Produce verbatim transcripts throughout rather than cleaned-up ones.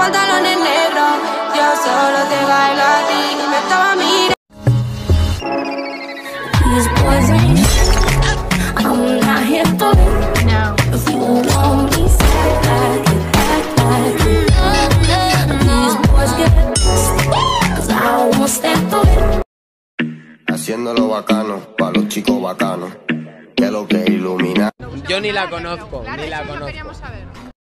pantalones negros. Yo solo te bailo a ti y me estaba mirando. These boys ain't shit. I'm not here for it. No. If you want me, say like it, act like it. These boys get pissed, cause I won't stand for it. Haciéndolo bacano, pa' los chicos bacanos. Que lo que ilumina. Yo ni la conozco, claro, ni la eso conozco. Lo queríamos saber.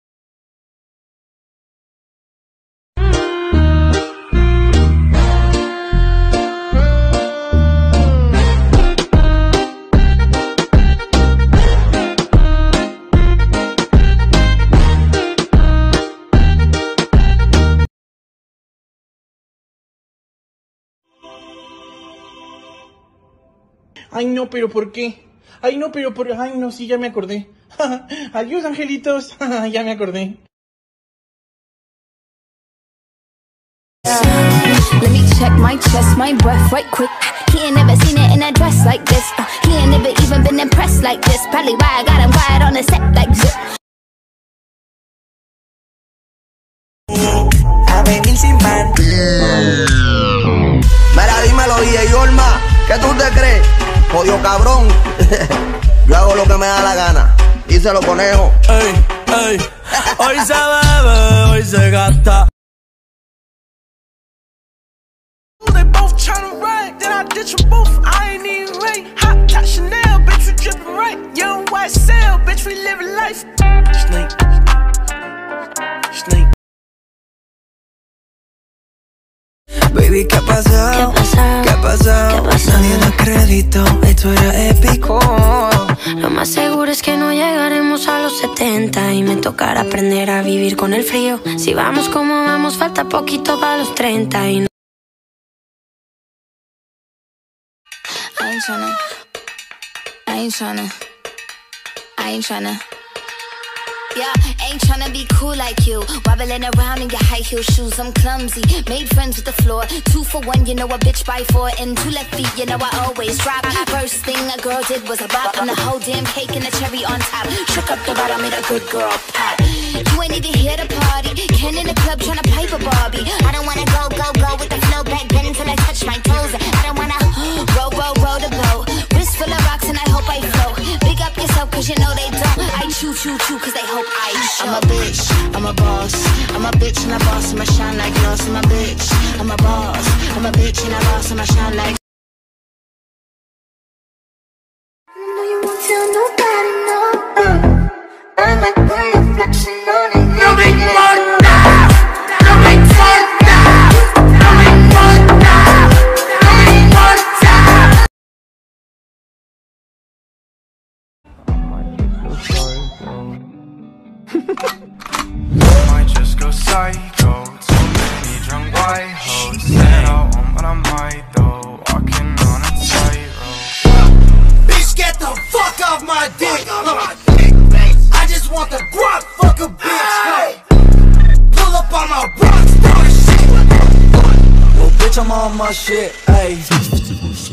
Ay, no, pero ¿por qué? Ay, no, pero por... Ay, no, sí, ya me acordé. Adiós, angelitos. Ya me acordé. Let me check my chest, my breath right quick. He ain't never seen it in a dress like this. Uh, he ain't never even been impressed like this. Probably why I got him quiet on the set like zip. A venir sin pan. Mira, dímelo, D J Olma, ¿qué tú te crees? Jodido cabrón. Yo hago lo que me da la gana. Díselo, conejo. Ey, ey. Hoy se bebe, hoy se gasta. They both tryna ride, then I ditch them both. I ain't even right. Hot top Chanel, bitch, we drippin' right. Young white cell, bitch, we living life. Snake, snake. Baby, ¿qué ha pasado? ¿Qué ha pasado? ¿Qué ha pasado? ¿Qué ha pasado? Nadie lo acreditó, esto era épico. Lo más seguro es que no llegaremos a los setenta y me tocará aprender a vivir con el frío. Si vamos como vamos, falta poquito para los treinta y no. I ain't tryna, I ain't tryna, I ain't tryna. Yeah, ain't tryna be cool like you. Wobbling around in your high heel shoes, I'm clumsy. Made friends with the floor. Two for one, you know a bitch by four. And two left feet, you know I always drop. First thing a girl did was a bop. And the whole damn cake and the cherry on top. Shook up the bottom, made a good girl pop. You ain't even here to party. Ken in the club tryna pipe a Barbie. I don't wanna go, go, go with the flow back then until I touch my toes. I don't wanna roll, roll, roll the boat. Wrist full of rocks and I hope I float. Big up yourself cause you know they don't. I chew, chew, chew cause they hope I show. I'm a bitch, I'm a boss. I'm a bitch and a boss, I'ma shine like gloss. I'm a bitch, I'm a boss. I'm a bitch and a boss, I'ma shine like. No, you won't tell nobody, no. I'm like we're flexing on it. No, make more now. No, make more now. No, make more now. No, make more now. Might just go psycho. Too many drunk white hoes. Said I won't, but I might though. Walking on a tightrope. Bitch, get the fuck off my dick. I just want the guap, fuck a bitch. Pull up on my rocks, throw shit. Well, bitch, I'm on my shit, ayy.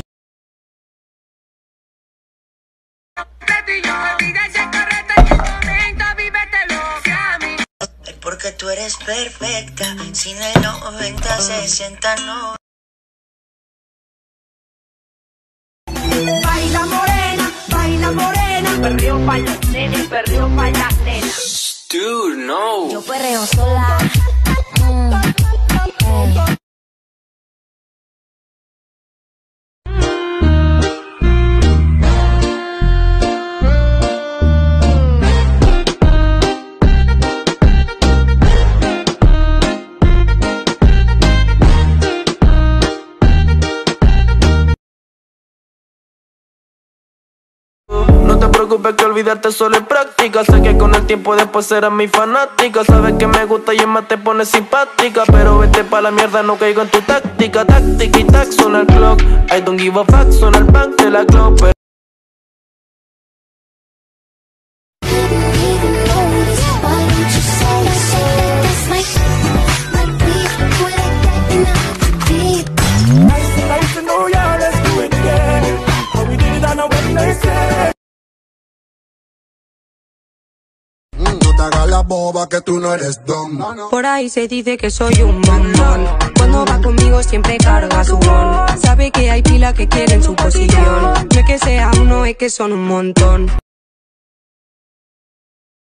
Porque tú eres perfecta, sin el noventa, sesenta, no. Baila morena, baila morena. Perreo pa' las nenes, perreo pa' las nenas. Dude, no. Yo perreo sola. Mm. Hey. No te preocupes que olvidarte solo es práctica. Sé que con el tiempo después serás mi fanática. Sabes que me gusta y en más te pones simpática. Pero vete pa' la mierda, no caigo en tu táctica. Táctica y tac, suena el clock. I don't give a fuck, suena el bank de la clock. Pero te hagas la boba que tú no eres don. Por ahí se dice que soy un bombón. Cuando va conmigo siempre carga su bon. Sabe que hay pila que quieren su posición. No es que sea uno, es que son un montón.